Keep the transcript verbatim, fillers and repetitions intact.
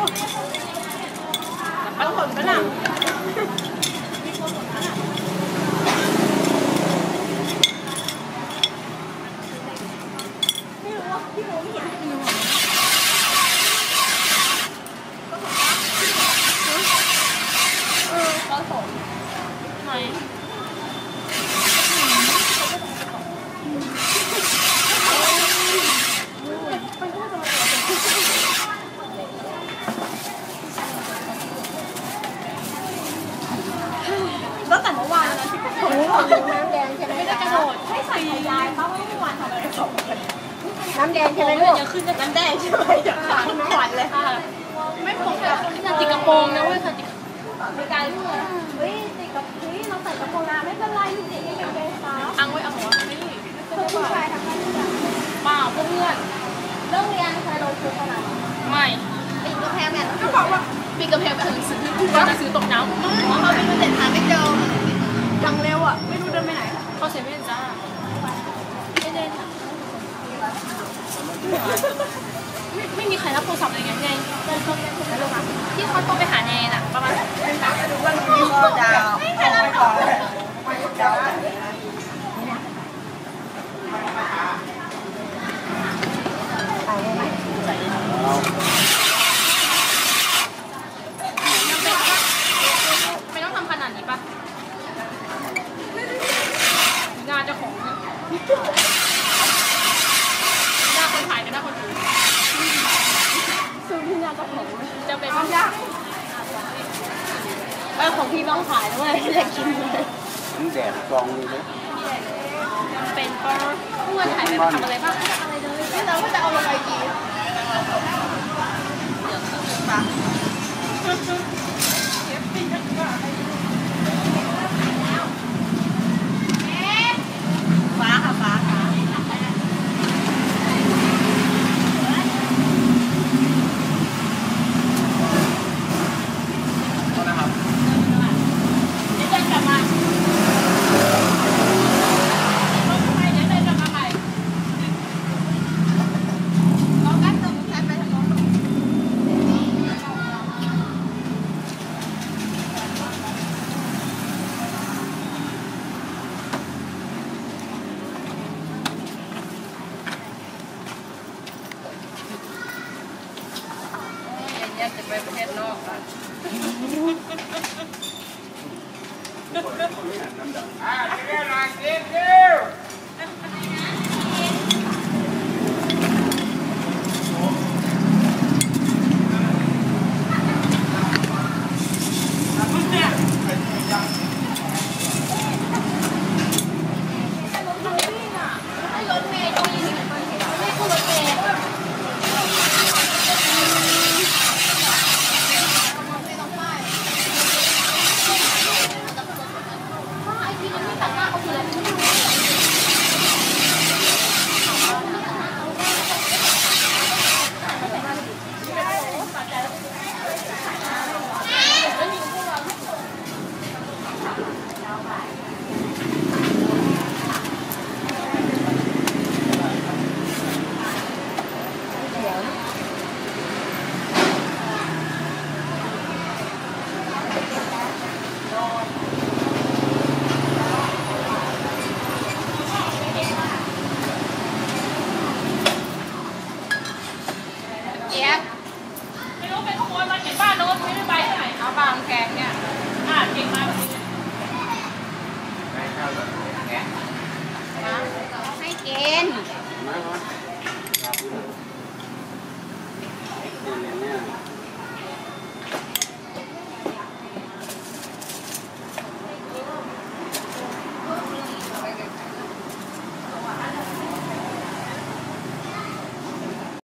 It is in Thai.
ปังผลฝรั่งไม่รู้ว่าพี่โมไม่เห็นไม่รู้เออผสมไหนตั้งแต่เมื่อวานแล้วที่กระโดดน้ำแดงใช่ไหมไม่ได้กระโดดให้ใส่ยายเพราะว่าเมื่อวานทำอะไรสองคนน้ำแดงใช่ไหมลูกจะขึ้นจากน้ำแดงใช่ไหมจะขาดน้ำหวานเลยค่ะไม่ผมจะจะติดกระโปรงนะเว้ยค่ะติดในการเมื่อเฮ้ยติดกับเฮ้ยเราใส่กระโปรงนะไม่เป็นไรอยู่ติดไม่เป็นไรค่ะอังไว้เอาหัวไม่เพื่อนผู้ชายทำได้หรือเปล่าเปล่าเพื่อนเรื่องเรียนเคยลงทุนขนาดไม่ปีกระแพงเนี่ยก็บอกว่าปีกระแพงไปอ่านหนังสือว่าหนังสือตกน้ำเพราะเขาไปดูเด็ดหาไม่เจอจังเร็วอ่ะไม่รู้เดินไปไหนเขาเซเว่นจ้าไม่ได้ไม่ไม่มีใครรับโทรศัพท์เลยไงไงที่เขาโทรไปหาแนนอ่ะประมาณดูว่ามีพ่อดาวไม่ใครรับโทรศัพท์ไม่ต้องทำขนาดนี้ป่ะงานเจ้าของหน้าคนถ่ายกับหน้าคนถือซื้อที่งานเจ้าของจะเป็นยากเออของพี่ต้องถ่ายด้วยอยากกินเลยแดดกองเลยเป็นก็เมื่อถ่ายไปทำอะไรบ้างอะไรเลยไม่รู้ว่าจะเอาลงไปกี่ฟ้าค่ะฟ้าค่ะนะครับเดี๋ยวจะกลับมาจะไปประเทศนอกกันอ่าเดี๋ยวหน่อยเดี๋ยวไม่รู้เป็นขโมยมาเห็นบ้านโน้นไม่ได้ไปที่ไหนเอาบางแกงเนี่ยอ่าเก่งมากแบบนี้ให้กิน